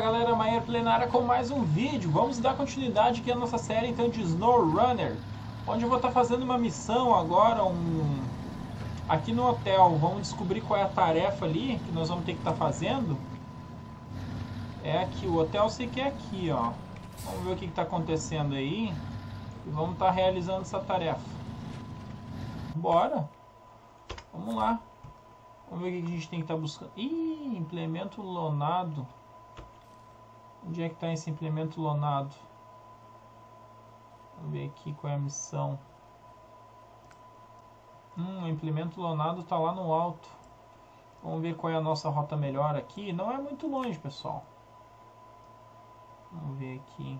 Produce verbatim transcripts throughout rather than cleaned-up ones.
galera, Maier Plenária com mais um vídeo. Vamos dar continuidade aqui à nossa série então de SnowRunner, onde eu vou estar fazendo uma missão agora, um... aqui no hotel. Vamos descobrir qual é a tarefa ali que nós vamos ter que estar fazendo. É aqui, o hotel eu sei que é aqui, ó. Vamos ver o que está acontecendo aí e vamos estar realizando essa tarefa. Bora! Vamos lá. Vamos ver o que a gente tem que estar buscando. Ih, implemento lonado. Onde é que está esse implemento lonado? Vamos ver aqui qual é a missão. Hum, o implemento lonado está lá no alto. Vamos ver qual é a nossa rota melhor aqui. Não é muito longe, pessoal. Vamos ver aqui.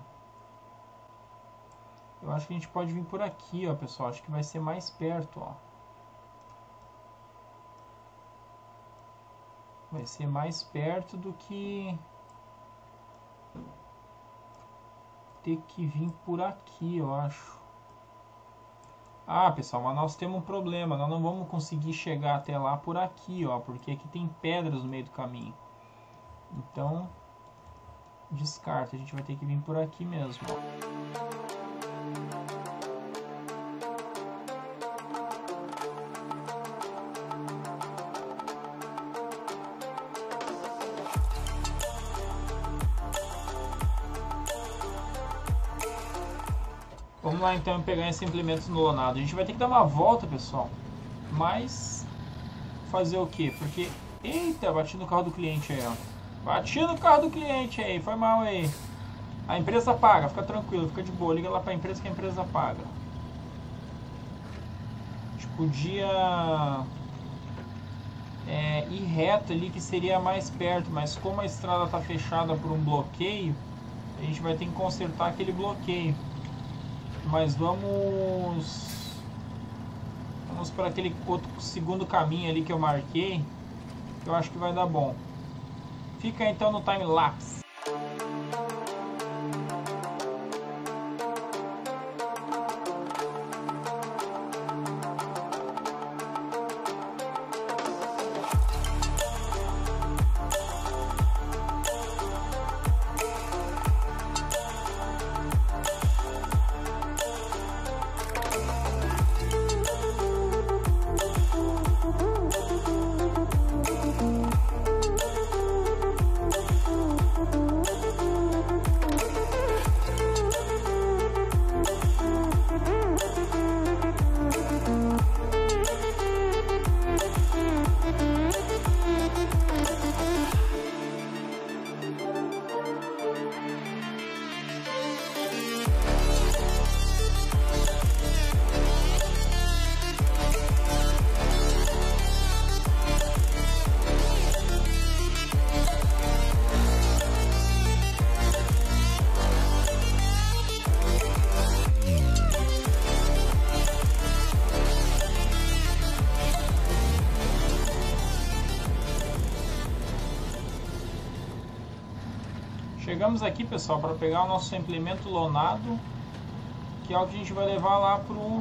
Eu acho que a gente pode vir por aqui, ó, pessoal. Acho que vai ser mais perto, ó. Vai ser mais perto do que ter que vir por aqui, eu acho. Ah, pessoal, mas nós temos um problema. Nós não vamos conseguir chegar até lá por aqui, ó, porque aqui tem pedras no meio do caminho. Então, descarta. A gente vai ter que vir por aqui mesmo, ó. Vamos lá então pegar esse implemento no lonado. A gente vai ter que dar uma volta, pessoal. Mas fazer o que? Porque... Eita, bati no carro do cliente aí, ó. Bati no carro do cliente aí. Foi mal aí. A empresa paga, fica tranquilo, fica de boa. Liga lá pra empresa que a empresa paga. A gente podia é, ir reto ali, que seria mais perto. Mas como a estrada tá fechada por um bloqueio, a gente vai ter que consertar aquele bloqueio. Mas vamos vamos para aquele outro segundo caminho ali que eu marquei, que eu acho que vai dar bom. Fica então no time lapse. Chegamos aqui, pessoal, para pegar o nosso implemento lonado, que é o que a gente vai levar lá pro,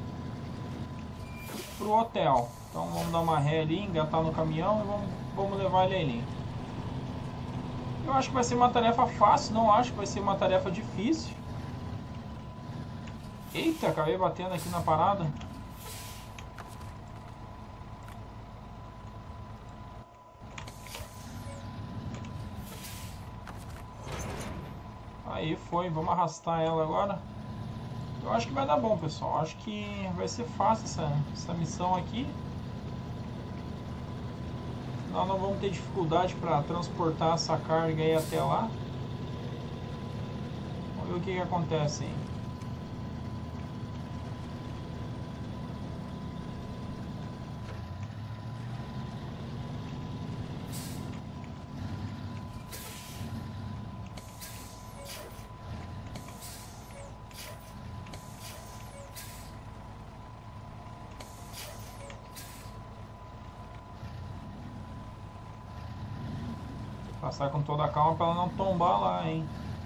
pro hotel. Então vamos dar uma ré ali, engatar no caminhão e vamos, vamos levar ele ali. Eu acho que vai ser uma tarefa fácil, não acho que vai ser uma tarefa difícil. Eita, acabei batendo aqui na parada. Aí foi, vamos arrastar ela agora. Eu acho que vai dar bom, pessoal. Acho que vai ser fácil essa, essa missão aqui. Nós não vamos ter dificuldade para transportar essa carga aí até lá. Vamos ver o que, que acontece aí. Passar com toda a calma para ela não tombar lá, hein.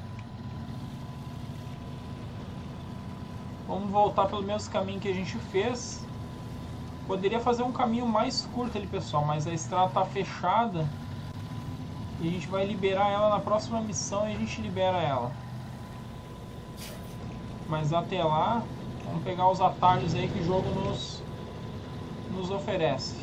Vamos voltar pelo mesmo caminho que a gente fez. Poderia fazer um caminho mais curto ali, pessoal, mas a estrada está fechada. E a gente vai liberar ela na próxima missão e a gente libera ela. Mas até lá, vamos pegar os atalhos aí que o jogo nos, nos oferece.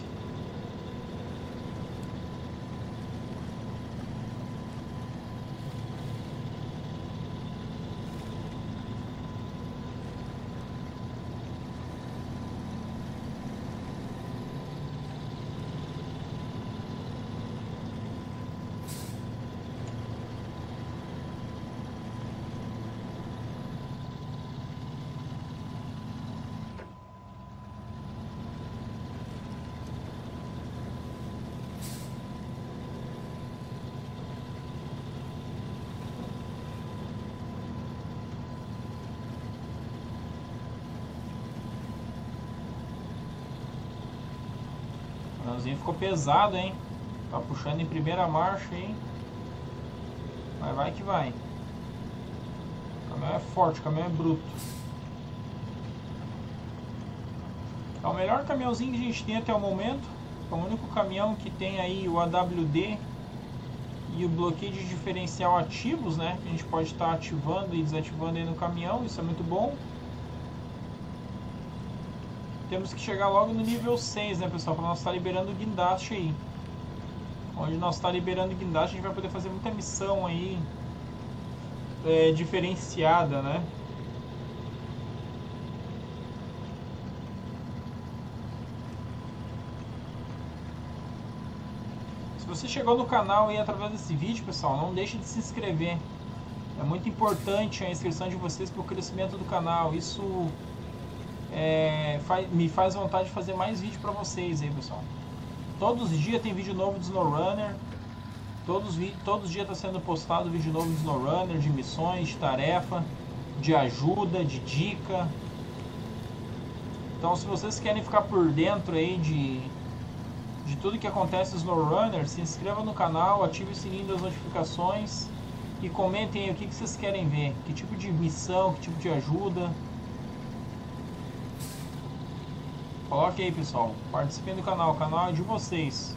O caminhãozinho ficou pesado, hein? Tá puxando em primeira marcha, hein? Mas vai que vai. O caminhão é forte, o caminhão é bruto. É o melhor caminhãozinho que a gente tem até o momento. É o único caminhão que tem aí o A W D e o bloqueio de diferencial ativos, né? Que a gente pode estar ativando e desativando aí no caminhão. Isso é muito bom. Temos que chegar logo no nível seis, né, pessoal? Para nós estar liberando o guindaste aí. Onde nós está liberando o guindaste, a gente vai poder fazer muita missão aí é, diferenciada, né? Se você chegou no canal aí através desse vídeo, pessoal, não deixe de se inscrever. É muito importante a inscrição de vocês para o crescimento do canal. Isso é, faz, me faz vontade de fazer mais vídeo para vocês aí, pessoal. Todos os dias tem vídeo novo de SnowRunner. Todos, todos os dias está sendo postado vídeo novo de SnowRunner, de missões, de tarefa, de ajuda, de dica. Então, se vocês querem ficar por dentro aí de, de tudo que acontece no SnowRunner, se inscreva no canal, ative o sininho das notificações e comentem aí o que, que vocês querem ver. Que tipo de missão, que tipo de ajuda. Coloque aí, pessoal. Participem do canal. O canal é de vocês.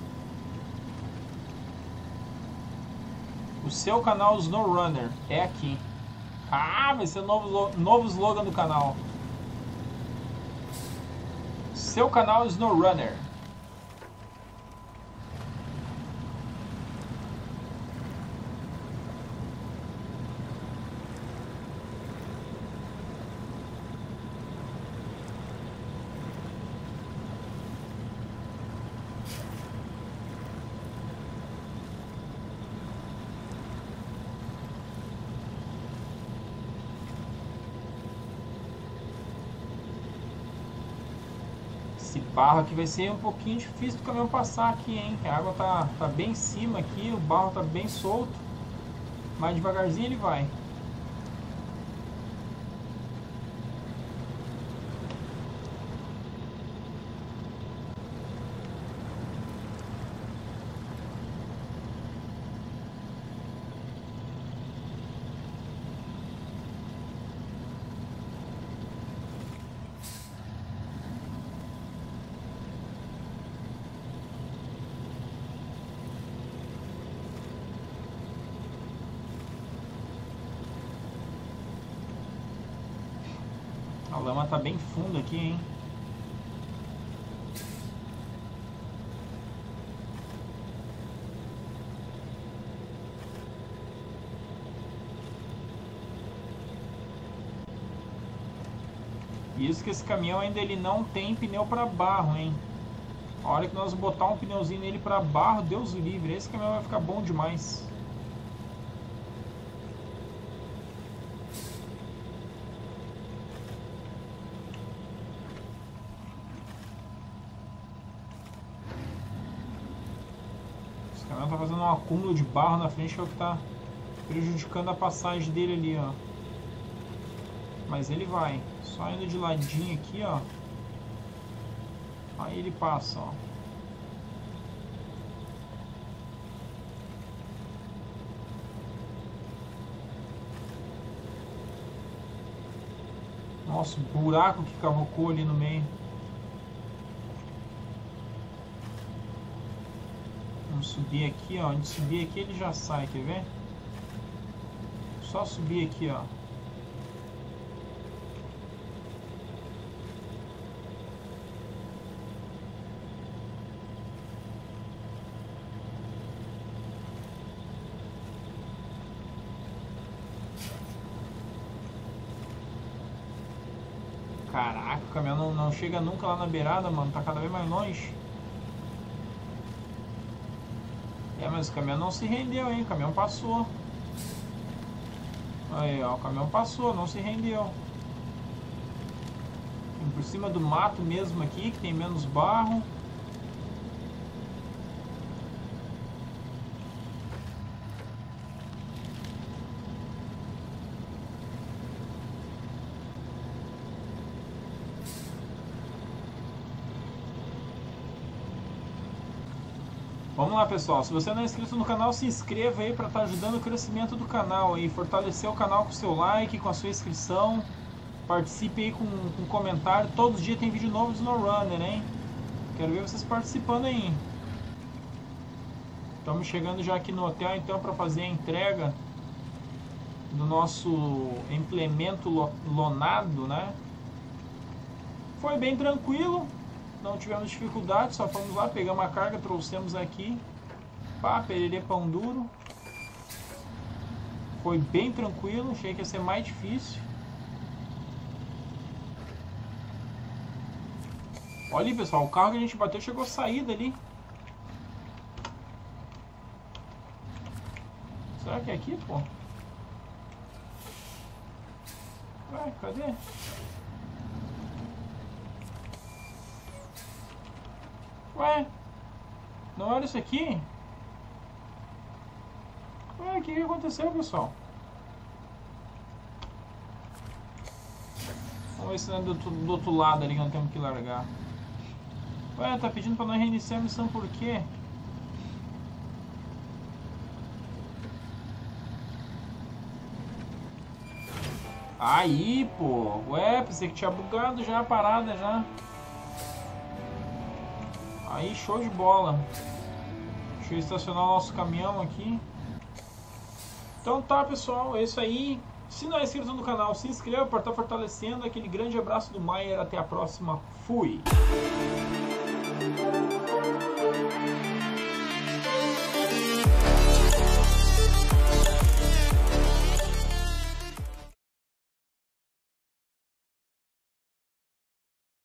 O seu canal SnowRunner é aqui. Ah, vai ser o novo, novo slogan do canal. Seu canal SnowRunner. Esse barro aqui vai ser um pouquinho difícil do caminhão passar aqui, hein? A água tá, tá bem em cima aqui, o barro tá bem solto. Mas devagarzinho ele vai. A lama tá bem funda aqui, hein? E isso que esse caminhão ainda ele não tem pneu para barro, hein? A hora que nós botar um pneuzinho nele para barro, Deus o livre, esse caminhão vai ficar bom demais. Esse caminhão tá fazendo um acúmulo de barro na frente que é o que tá prejudicando a passagem dele ali, ó. Mas ele vai, só indo de ladinho aqui, ó. Aí ele passa, ó. Nossa, o buraco que cavocou ali no meio. Vamos subir aqui, ó. Onde subir aqui ele já sai, quer ver? Só subir aqui, ó. Caraca, o caminhão não, não chega nunca lá na beirada, mano. Tá cada vez mais longe. É, mas o caminhão não se rendeu, hein? O caminhão passou. Aí, ó. O caminhão passou, não se rendeu. Vem por cima do mato mesmo aqui, que tem menos barro. Vamos lá, pessoal, se você não é inscrito no canal, se inscreva aí para estar ajudando o crescimento do canal aí, fortalecer o canal com seu like, com a sua inscrição, participe aí com, com comentário, todos os dias tem vídeo novo do SnowRunner, hein? Quero ver vocês participando aí. Estamos chegando já aqui no hotel então para fazer a entrega do nosso implemento lonado, né? Foi bem tranquilo. Não tivemos dificuldade, só fomos lá, pegamos a carga, trouxemos aqui. Pá, pererê, pão duro. Foi bem tranquilo, achei que ia ser mais difícil. Olha aí, pessoal, o carro que a gente bateu chegou a sair dali. Será que é aqui, pô? Ué, cadê? Ué, não era isso aqui? Ué, o que, que aconteceu, pessoal? Vamos ver se não é do, do outro lado ali que nós temos que largar. Ué, tá pedindo pra nós reiniciar a missão por quê? Aí, pô. Ué, pensei que tinha bugado já a parada já. Aí, show de bola. Deixa eu estacionar o nosso caminhão aqui. Então tá, pessoal, é isso aí. Se não é inscrito no canal, se inscreva para estar fortalecendo. Aquele grande abraço do Maier. Até a próxima. Fui!